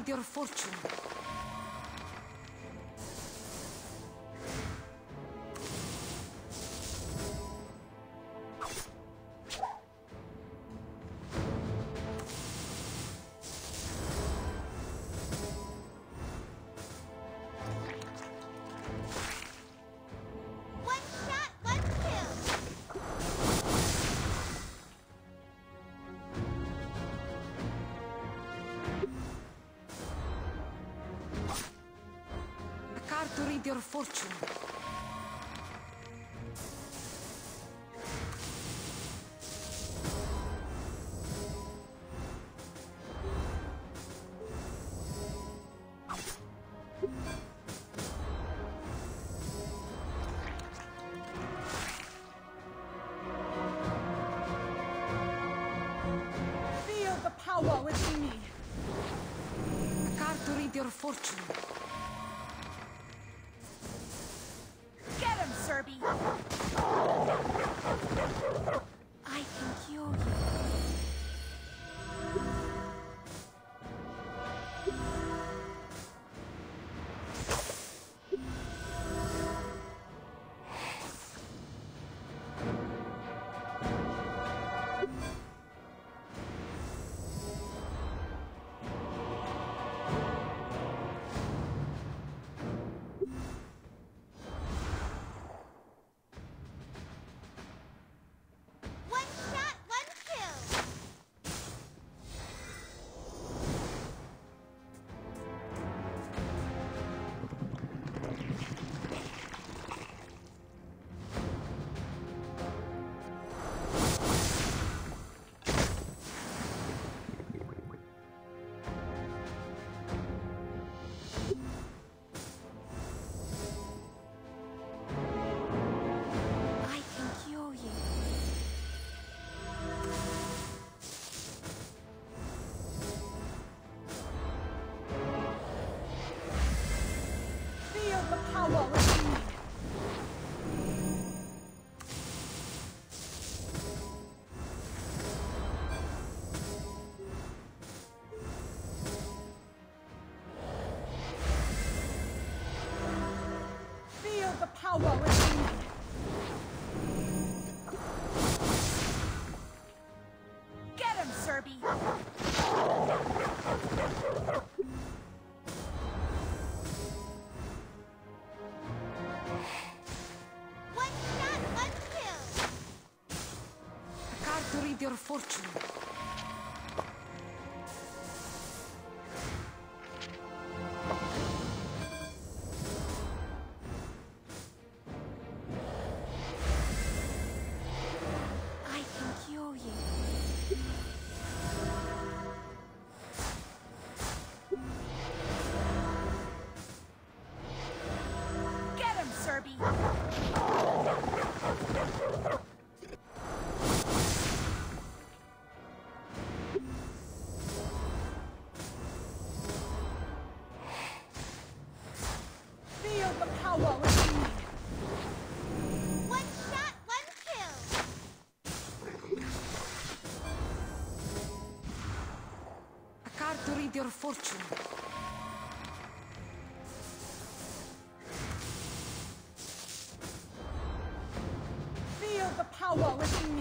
your fortune. To read your fortune. Feel the power within me. A card to read your fortune. I can cure you. Power within me. Get him, Serby! One shot, one kill! A card to read your fortune. Feel the power within me. One shot, one kill. A card to read your fortune. Feel the power within me.